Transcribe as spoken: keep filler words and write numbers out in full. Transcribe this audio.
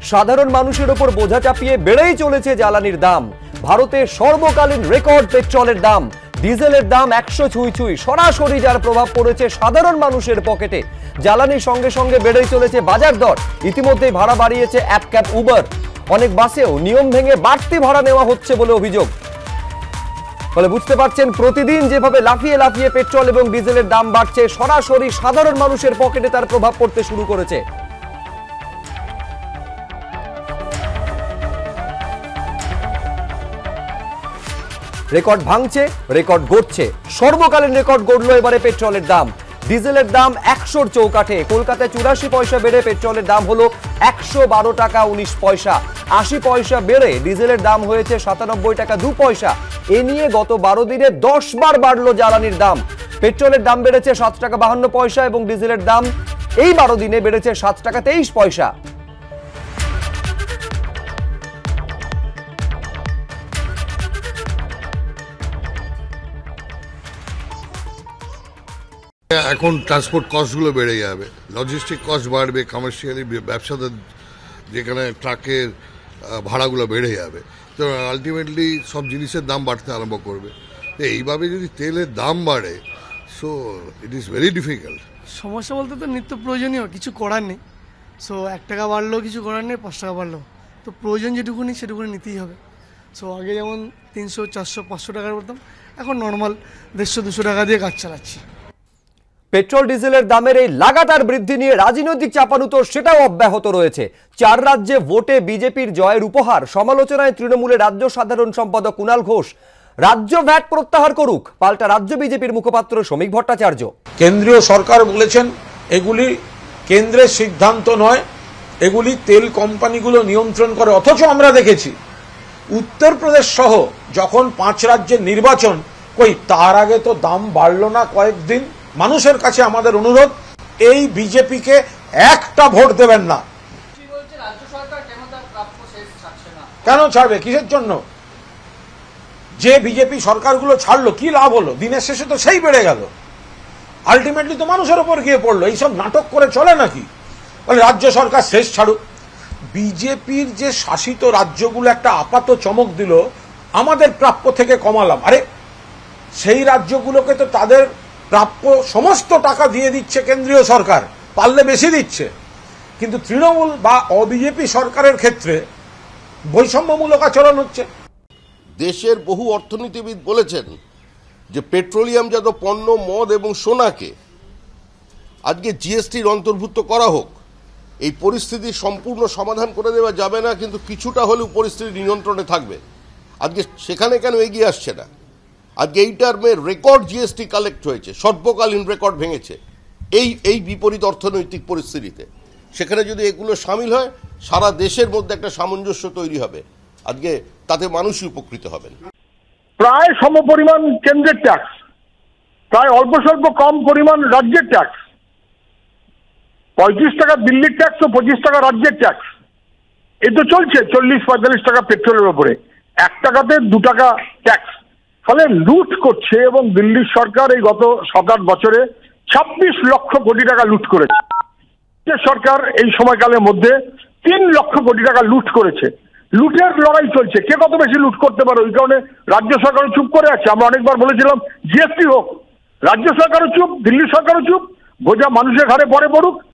সাধারণ মানুষের উপর বোঝা চাপিয়ে বেড়েই চলেছে জ্বালানির দাম। ভারতে সর্বকালীন রেকর্ড পেট্রোলের দাম, ডিজেলের দাম একশো ছুঁই ছুঁই। সরাসরি যার প্রভাব পড়েছে সাধারণ মানুষের পকেটে। জ্বালানির সঙ্গে সঙ্গে বেড়েই চলেছে বাজার দর। ইতিমধ্যেই ভাড়া বাড়িয়েছে অ্যাপ ক্যাব উবার। অনেক বাসেও নিয়ম ভেঙে বাড়তি ভাড়া নেওয়া হচ্ছে বলে অভিযোগ। ফলে বুঝতে পারছেন প্রতিদিন যেভাবে লাফিয়ে লাফিয়ে পেট্রোল এবং ডিজেলের দাম বাড়ছে, সরাসরি সাধারণ মানুষের পকেটে তার প্রভাব পড়তে শুরু করেছে। রেকর্ড ভাঙছে, রেকর্ড গড়ছে। সর্বকালীন রেকর্ড গড়ল এবারে পেট্রোলের দাম। ডিজেলের দাম একশোর চৌকাঠে। কলকাতায় চুরাশি পয়সা বেড়ে পেট্রোলের দাম হলো একশো বারো টাকা উনিশ পয়সা। আশি পয়সা বেড়ে ডিজেলের দাম হয়েছে সাতানব্বই টাকা দু পয়সা। এ নিয়ে গত বারো দিনে দশ বার বাড়লো জ্বালানির দাম। পেট্রোলের দাম বেড়েছে সাত টাকা বাহান্ন পয়সা এবং ডিজেলের দাম এই বারো দিনে বেড়েছে সাত টাকা তেইশ পয়সা। এখন ট্রান্সপোর্ট কস্টগুলো বেড়ে যাবে, লজিস্টিক কস্ট বাড়বে, কমার্শিয়ালি ব্যবসাদের যেখানে ট্রাকের ভাড়াগুলো বেড়ে যাবে, তো আলটিমেটলি সব জিনিসের দাম বাড়তে আরম্ভ করবে। এইভাবে যদি তেলের দাম বাড়ে, so it is very difficult. সমস্যা বলতে তো নিত্য প্রয়োজনীয় কিছু করার নেই। সো এক টাকা বাড়লেও কিছু করার নেই, পাঁচ টাকা বাড়লেও তো প্রয়োজন যেটুকুনি সেটুকুনি নিতেই হবে। সো আগে যেমন তিনশো চারশো পাঁচশো টাকার করতাম, এখন নর্মাল দেড়শো দুশো টাকা দিয়ে কাজ চালাচ্ছি। পেট্রোল ডিজেলের দামের এই লাগাতার বৃদ্ধি নিয়ে রাজনৈতিক চাপানুতোর সেটাও অব্যাহত রয়েছে। চার রাজ্যে ভোটে বিজেপির জয়ের উপহার। সমালোচনায় তৃণমূলের রাজ্য সাধারণ সম্পাদক কুণাল ঘোষ। রাজ্য ভ্যাট প্রত্যাহার করুক, পাল্টা রাজ্য বিজেপির মুখপাত্র শ্রমিক ভট্টাচার্য। কেন্দ্রীয় সরকার বলেছেন এগুলি কেন্দ্রের সিদ্ধান্ত নয়, এগুলি তেল কোম্পানিগুলো নিয়ন্ত্রণ করে। অথচ আমরা দেখেছি উত্তরপ্রদেশ সহ যখন পাঁচ রাজ্যের নির্বাচন, কই তার আগে তো দাম বাড়লো না কয়েকদিন। মানুষের কাছে আমাদের অনুরোধ, এই বিজেপিকে একটা ভোট দেবেন না। কেন ছাড়বে? কিসের জন্য? যে বিজেপি সরকারগুলো ছাড়লো কি লাভ হলো? দিনের শেষে তো সেই বেড়ে গেল, আলটিমেটলি তো মানুষের উপর গিয়ে পড়লো। এইসব নাটক করে চলে নাকি? বলে রাজ্য সরকার শেষ ছাড়ুক। বিজেপির যে শাসিত রাজ্যগুলো একটা আপাত চমক দিল, আমাদের প্রাপ্য থেকে কমালাম। আরে সেই রাজ্যগুলোকে তো তাদের প্রাপ্য সমস্ত টাকা দিয়ে দিচ্ছে কেন্দ্রীয় সরকার, পারলে বেশি দিচ্ছে। কিন্তু তৃণমূল বা অবিজেপি সরকারের ক্ষেত্রে বৈষম্যমূলক আচরণ হচ্ছে। দেশের বহু অর্থনীতিবিদ বলেছেন যে পেট্রোলিয়ামজাত পণ্য, মদ এবং সোনাকে আজকে জিএসটির অন্তর্ভুক্ত করা হোক। এই পরিস্থিতির সম্পূর্ণ সমাধান করে দেওয়া যাবে না, কিন্তু কিছুটা হলেও পরিস্থিতি নিয়ন্ত্রণে থাকবে। আজকে সেখানে কেন এগিয়ে আসছে না? আজকে এই টার্মে রেকর্ড জিএসটি কালেক্ট হয়েছে, সর্বকালীন রেকর্ড ভেঙেছে। এই এই বিপরীত অর্থনৈতিক পরিস্থিতিতে সেখানে যদি এগুলো সামিল হয়, সারা দেশের মধ্যে একটা সামঞ্জস্য তৈরি হবে। আজকে তাতে মানুষই উপকৃত হবেন। প্রায় সমপরিমাণ কেন্দ্রের ট্যাক্স, প্রায় অল্প স্বল্প কম পরিমাণ রাজ্যের ট্যাক্স। পঁয়ত্রিশ টাকা দিল্লির ট্যাক্স ও পঁচিশ টাকা রাজ্যের ট্যাক্স। এই তো চলছে চল্লিশ পঁয়তাল্লিশ টাকা পেট্রোলের ওপরে, এক টাকাতে দু টাকা ট্যাক্স। ফলে লুট করছে। এবং দিল্লির সরকার এই গত সাত আট বছরে ছাব্বিশ লক্ষ কোটি টাকা লুট করেছে। সরকার এই সময়কালের মধ্যে তিন লক্ষ কোটি টাকা লুট করেছে। লুটের লড়াই চলছে, কে কত বেশি লুট করতে পারে। ওই কারণে রাজ্য সরকারও চুপ করে আছে। আমরা অনেকবার বলেছিলাম জিএসটি হোক, রাজ্য সরকারও চুপ, দিল্লি সরকারও চুপ, বোঝা মানুষের ঘাড়ে পড়ে পড়ুক।